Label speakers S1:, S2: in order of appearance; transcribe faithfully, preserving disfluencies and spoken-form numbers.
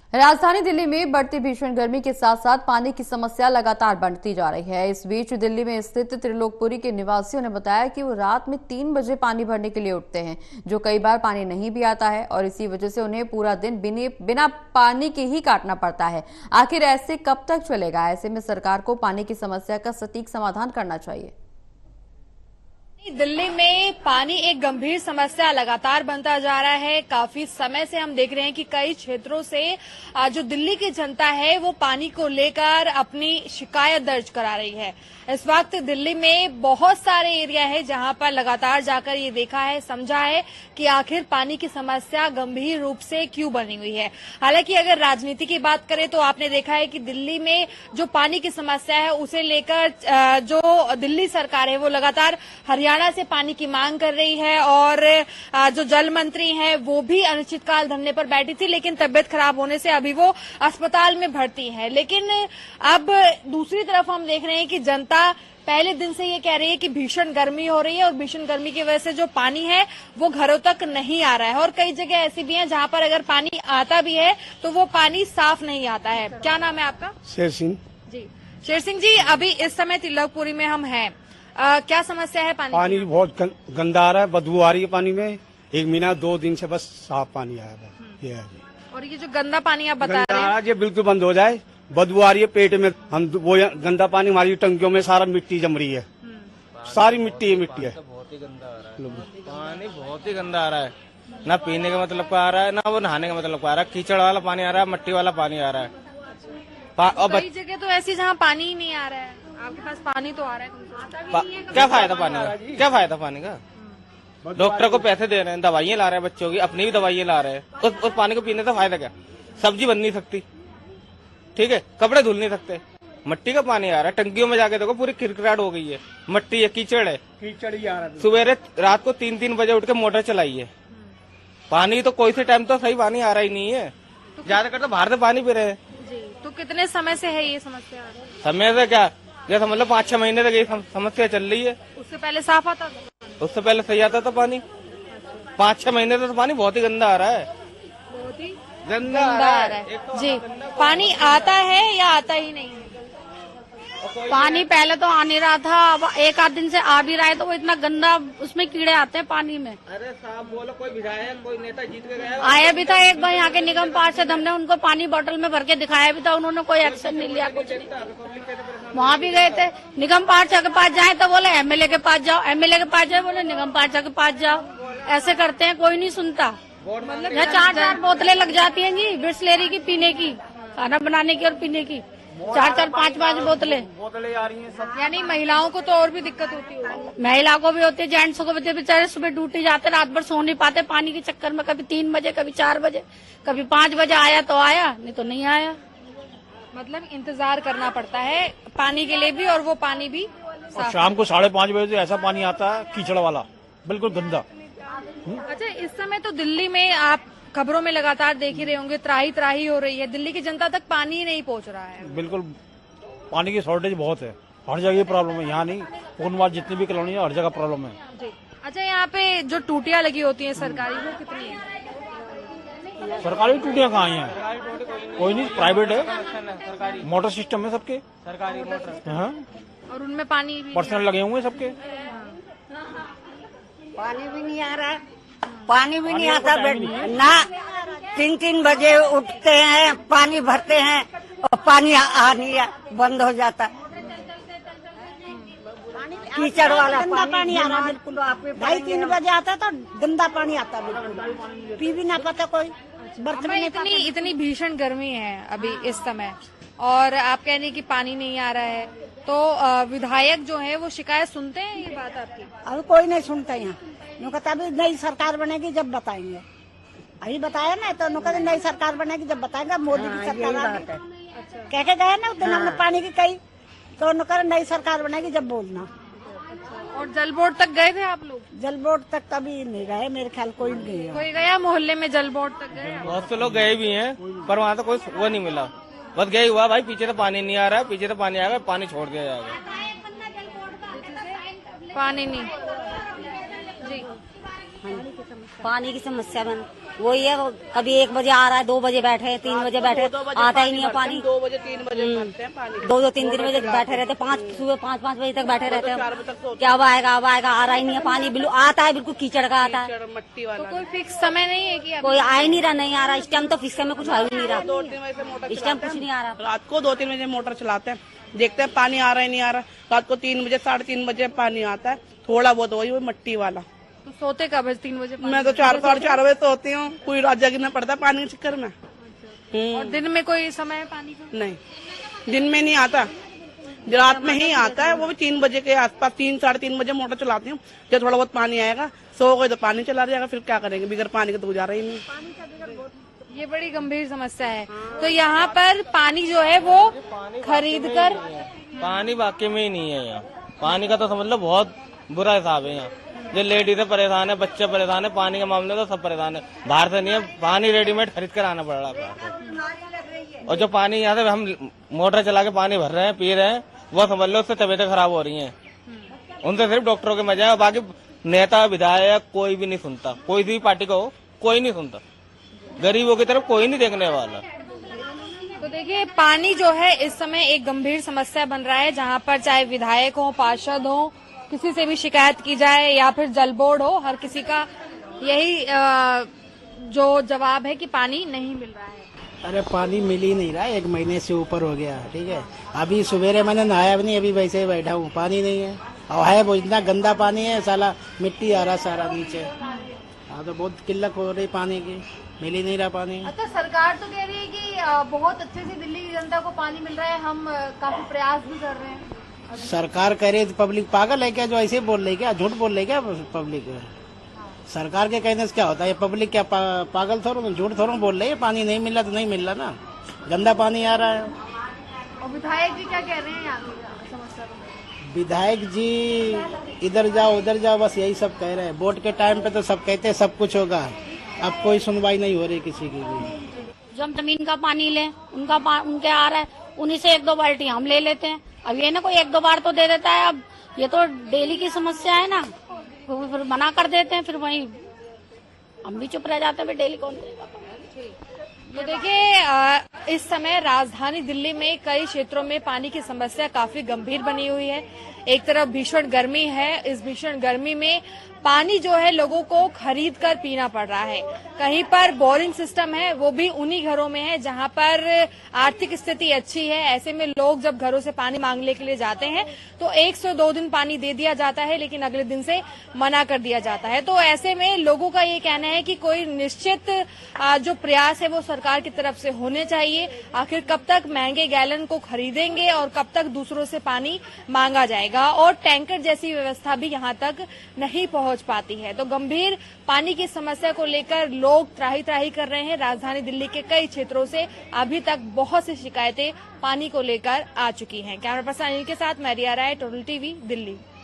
S1: राजधानी दिल्ली में बढ़ती भीषण गर्मी के साथ साथ पानी की समस्या लगातार बढ़ती जा रही है। इस बीच दिल्ली में स्थित त्रिलोकपुरी के निवासियों ने बताया कि वो रात में तीन बजे पानी भरने के लिए उठते हैं, जो कई बार पानी नहीं भी आता है और इसी वजह से उन्हें पूरा दिन बिना पानी के ही काटना पड़ता है। आखिर ऐसे कब तक चलेगा? ऐसे में सरकार को पानी की समस्या का सटीक समाधान करना चाहिए।
S2: दिल्ली में पानी एक गंभीर समस्या लगातार बनता जा रहा है। काफी समय से हम देख रहे हैं कि कई क्षेत्रों से जो दिल्ली की जनता है वो पानी को लेकर अपनी शिकायत दर्ज करा रही है। इस वक्त दिल्ली में बहुत सारे एरिया है जहां पर लगातार जाकर ये देखा है, समझा है कि आखिर पानी की समस्या गंभीर रूप से क्यों बनी हुई है। हालांकि अगर राजनीति की बात करें तो आपने देखा है कि दिल्ली में जो पानी की समस्या है उसे लेकर जो दिल्ली सरकार है वो लगातार हरियाणा से पानी की मांग कर रही है और जो जल मंत्री हैं वो भी अनिश्चितकाल धरने पर बैठी थी, लेकिन तबियत खराब होने से अभी वो अस्पताल में भर्ती है। लेकिन अब दूसरी तरफ हम देख रहे हैं कि जनता पहले दिन से ये कह रही है कि भीषण गर्मी हो रही है और भीषण गर्मी की वजह से जो पानी है वो घरों तक नहीं आ रहा है और कई जगह ऐसी भी हैं जहां पर अगर पानी आता भी है तो वो पानी साफ नहीं आता है। क्या नाम है आपका?
S3: शेर सिंह
S2: जी। शेर सिंह जी, अभी इस समय त्रिलोकपुरी में हम हैं, आ, क्या समस्या है पानी?
S3: पानी बहुत गंदा आ रहा है, बदबू आ रही है पानी में। एक महीना दो दिन से बस साफ पानी आया है, ये है।
S2: और ये जो गंदा पानी आप बता रहे हैं
S3: ये बिल्कुल बंद हो जाए। बदबू आ रही है पेट में। हम वो गंदा पानी हमारी टंकियों में सारा मिट्टी जम रही है, सारी मिट्टी है मिट्टी है।
S4: बहुत ही गंदा आ रहा है पानी, बहुत ही गंदा आ रहा है। ना पीने का मतलब का आ रहा है, ना वो नहाने का मतलब का आ रहा है। कीचड़ वाला पानी आ रहा है, मट्टी वाला पानी आ रहा है।
S2: और कई जगह तो ऐसी जहाँ पानी ही नहीं आ रहा है, आपके पास पानी तो आ रहा है,
S4: क्या फायदा पानी का? क्या फायदा पानी का? डॉक्टर को पैसे दे रहे हैं, दवाइयाँ ला रहे हैं बच्चों की, अपनी भी दवाइयाँ ला रहे हैं। उस, उस पानी को पीने से फायदा क्या? सब्जी बन नहीं सकती, ठीक है, कपड़े धुल नहीं सकते। मट्टी का पानी आ रहा है, टंकियों में जाके देखो पूरी खिरखिराट हो गई है, मट्टी है, कीचड़ है।
S3: कीचड़ ही आ रहा है।
S4: सवेरे रात को तीन तीन बजे उठ के मोटर चलाई है। पानी तो कोई से टाइम तो सही पानी आ रहा ही नहीं है, ज्यादातर तो बाहर से पानी पी रहे हैं।
S2: तो कितने समय से है ये समस्या?
S4: समय से क्या, ये समझ लो पाँच छह महीने तक ये समस्या चल रही है।
S2: उससे पहले साफ आता था?
S4: उससे पहले सही आता था पानी। पाँच छह महीने से तो पानी बहुत ही गंदा आ रहा है,
S2: बहुत ही
S4: गंदा
S2: आ रहा है। जी, पानी आता है या आता ही नहीं?
S5: पानी पहले तो आ नहीं रहा था, अब एक आध दिन से आ भी रहा है तो वो इतना गंदा, उसमें कीड़े आते हैं पानी में।
S4: अरे साहब बोलो, कोई विधायक कोई नेता जीत के गया?
S5: आया भी था एक बार यहाँ के निगम पार्षद, हमने उनको पानी बोतल में भर के दिखाया भी था, उन्होंने कोई एक्शन नहीं लिया, कुछ नहीं। वहाँ भी गए थे, निगम पार्षद के पास जाए तो बोले एमएलए के पास जाओ, एमएलए के पास जाए बोले निगम पार्षद के पास जाओ। ऐसे करते हैं, कोई नहीं सुनता। यहाँ चार चार बोतलें लग जाती हैं जी बिस्लेरी की, पीने की, खाना बनाने की और पीने की, चार चार पाँच पाँच बोतलें
S4: बोतलें आ रही हैं सब।
S2: यानी महिलाओं को तो और भी दिक्कत होती है?
S5: महिला को भी होती है, जेंट्स को भी होती है। बेचारे सुबह ड्यूटी जाते, रात भर सो नहीं पाते पानी के चक्कर में। कभी तीन बजे, कभी चार बजे, कभी पाँच बजे आया तो आया, नहीं तो नहीं आया।
S2: मतलब इंतजार करना पड़ता है पानी के लिए भी, और वो पानी भी
S6: और शाम को साढ़े पाँच बजे ऐसा पानी आता है कीचड़ वाला, बिल्कुल गंदा।
S2: अच्छा, इस समय तो दिल्ली में आप खबरों में लगातार देख ही रहे होंगे, त्राही त्राही हो रही है, दिल्ली की जनता तक पानी ही नहीं पहुंच रहा है।
S6: बिल्कुल पानी की शॉर्टेज बहुत है, हर जगह प्रॉब्लम है, यहाँ नहीं, पूर्णवास जितनी भी कॉलोनी है हर जगह प्रॉब्लम है।
S2: जी। अच्छा, यहाँ पे जो टूटियां लगी होती हैं सरकारी, वो कितनी है?
S6: सरकारी टूटियां कहाँ हैं? कोई नहीं, प्राइवेट है, मोटर सिस्टम है सबके,
S4: सरकारी मोटर।
S6: हाँ,
S2: और उनमें पानी भी
S6: पर्सनल लगे हुए हैं सबके।
S7: पानी भी नहीं आ रहा, पानी भी नहीं आता ना। तीन तीन बजे उठते हैं, पानी भरते हैं और पानी आ नहीं, बंद हो जाता। कीचड़ वाला
S8: गंदा पानी आ रहा बिल्कुल। ढाई तीन बजे आता तो गंदा पानी आता बिल्कुल, पी भी ना पाता कोई, बर्तन में नहीं पाता।
S2: इतनी इतनी भीषण गर्मी है अभी इस समय, और आप कह रहे हैं कि पानी नहीं आ रहा है, तो विधायक जो है वो शिकायत सुनते हैं ये बात आपकी?
S8: अभी कोई नहीं सुनता यहाँ। नु कहता अभी नई सरकार बनेगी जब बताएंगे। अभी बताया ना, तो नु कहते नई सरकार बनेगी जब बताएंगे, मोदी की सरकार आ गई। कह के गए ना उस दिन हमने पानी की कही, तो नु कह नई सरकार बनेगी जब बोलना।
S2: और जल बोर्ड तक गए थे आप लोग?
S8: जल बोर्ड तक कभी नहीं गए, मेरे ख्याल कोई नहीं गया।
S2: कोई गया मोहल्ले में जल बोर्ड तक गया?
S4: बहुत से लोग गए भी हैं, पर वहाँ तो कोई वो नहीं मिला। बस गए हुआ भाई, पीछे तो पानी नहीं आ रहा है, पीछे तो पानी आएगा, पानी छोड़ दिया जाएगा।
S2: पानी नहीं। जी,
S9: पानी की समस्या बन
S7: वही है, कभी एक बजे आ रहा है, दो बजे बैठे, तीन बजे बैठे, आता ही नहीं है पानी।
S9: दो बजे तीन बजे भरते हैं पानी,
S7: दो दो तीन तीन बजे बैठे रहते, पाँच सुबह पाँच पाँच बजे तक बैठे रहते हैं। क्या अब आएगा अब आएगा, आ रहा ही नहीं है पानी। बिल्कुल आता है, बिल्कुल कीचड़ का आता है,
S9: मट्टी वाला।
S2: तो कोई फिक्स समय नहीं है कि
S7: कोई आ ही नहीं रहा, नहीं आ रहा इस टाइम तो फिक्स में कुछ आ ही नहीं रहा,
S9: दो तीन बजे से मोटर
S7: इस टाइम कुछ नहीं आ रहा।
S9: रात को दो तीन बजे मोटर चलाते हैं, देखते हैं पानी आ रहा है नहीं आ रहा। रात को तीन बजे साढ़े तीन बजे पानी आता है, थोड़ा बहुत वही वो मट्टी वाला।
S2: तो सोते कब है तीन बजे?
S9: मैं तो चार साढ़े चार बजे सोती हूँ, पूरी रात जगना पड़ता है पानी के चक्कर में।
S2: और दिन में कोई समय है पानी का?
S9: नहीं, दिन में नहीं आता, रात में ही आता है, वो भी तीन बजे के आसपास, तीन साढ़े तीन बजे मोटर चलाती हूँ। जब थोड़ा बहुत पानी आएगा, सो गए तो पानी चला जाएगा, फिर क्या करेंगे, बिगर पानी के तो गुजारा ही नहीं।
S2: ये बड़ी गंभीर समस्या है। तो यहाँ पर पानी जो है वो खरीद कर,
S4: पानी वाकई में ही नहीं है यहाँ। पानी का तो समझ लो बहुत बुरा हिसाब है यहाँ। जो लेडीज परेशान है, बच्चे परेशान है, पानी के मामले तो सब परेशान है। बाहर से नहीं है पानी, रेडीमेड खरीद कर आना पड़ रहा है। और जो पानी यहाँ से हम मोटर चला के पानी भर रहे हैं, पी रहे हैं, वो समझ लो उससे तबीयतें खराब हो रही हैं। उनसे सिर्फ डॉक्टरों के मजा है, बाकी नेता विधायक कोई भी नहीं सुनता। कोई भी पार्टी का हो, कोई नहीं सुनता। गरीबों की तरफ कोई नहीं देखने वाला।
S2: तो देखिए पानी जो है इस समय एक गंभीर समस्या बन रहा है, जहाँ पर चाहे विधायक हो, पार्षद हो, किसी से भी शिकायत की जाए या फिर जल बोर्ड हो, हर किसी का यही जो जवाब है कि पानी नहीं मिल रहा है।
S10: अरे पानी मिल ही नहीं रहा, एक महीने से ऊपर हो गया। ठीक है, अभी सवेरे मैंने नहाया भी नहीं, अभी वैसे ही बैठा हूँ, पानी नहीं है। और है वो इतना गंदा पानी है, साला मिट्टी आ रहा सारा नीचे। हाँ तो बहुत किल्लत हो रही पानी की, मिल ही नहीं रहा पानी।
S1: अच्छा, सरकार तो कह रही है कि बहुत अच्छे से दिल्ली की जनता को पानी मिल रहा है, हम काफी प्रयास भी कर रहे हैं।
S10: सरकार कह रही है, पब्लिक पागल है क्या जो ऐसे बोल रही, क्या झूठ बोल रही क्या पब्लिक? सरकार के कहने से क्या होता है, पब्लिक क्या पा, पागल थोड़ा, झूठ थोड़ा बोल रही है। पानी नहीं मिल रहा तो नहीं मिल रहा ना, गंदा पानी आ रहा है।
S1: और विधायक जी क्या कह रहे हैं यहाँ की समस्या को?
S10: विधायक जी इधर जाओ उधर जाओ, बस यही सब कह रहे हैं। वोट के टाइम पे तो सब कहते हैं सब कुछ होगा, अब कोई सुनवाई नहीं हो रही किसी की भी।
S5: जो हम जमीन का पानी लें, उनका पा, उनके आ रहा है, उन्हीं से एक दो बाल्टी हम ले लेते हैं। अब ये ना कोई एक दो बार तो दे देता है, अब ये तो डेली की समस्या है ना, तो फिर मना कर देते हैं, फिर वही हम भी चुप रह जाते हैं, डेली कौन देगा।
S2: तो देखिए इस समय राजधानी दिल्ली में कई क्षेत्रों में पानी की समस्या काफी गंभीर बनी हुई है। एक तरफ भीषण गर्मी है, इस भीषण गर्मी में पानी जो है लोगों को खरीद कर पीना पड़ रहा है। कहीं पर बोरिंग सिस्टम है, वो भी उन्हीं घरों में है जहां पर आर्थिक स्थिति अच्छी है। ऐसे में लोग जब घरों से पानी मांगने के लिए जाते हैं तो एक सौ दो दिन पानी दे दिया जाता है, लेकिन अगले दिन से मना कर दिया जाता है। तो ऐसे में लोगों का ये कहना है कि कोई निश्चित जो प्रयास है वो सरकार की तरफ से होने चाहिए। आखिर कब तक महंगे गैलन को खरीदेंगे और कब तक दूसरों से पानी मांगा जाएगा, और टैंकर जैसी व्यवस्था भी यहाँ तक नहीं पहुंच पाती है। तो गंभीर पानी की समस्या को लेकर लोग त्राही त्राही कर रहे हैं। राजधानी दिल्ली के कई क्षेत्रों से अभी तक बहुत सी शिकायतें पानी को लेकर आ चुकी हैं। कैमरा पर्सन अनिल के साथ मैं रिया राय, टोटल टीवी दिल्ली।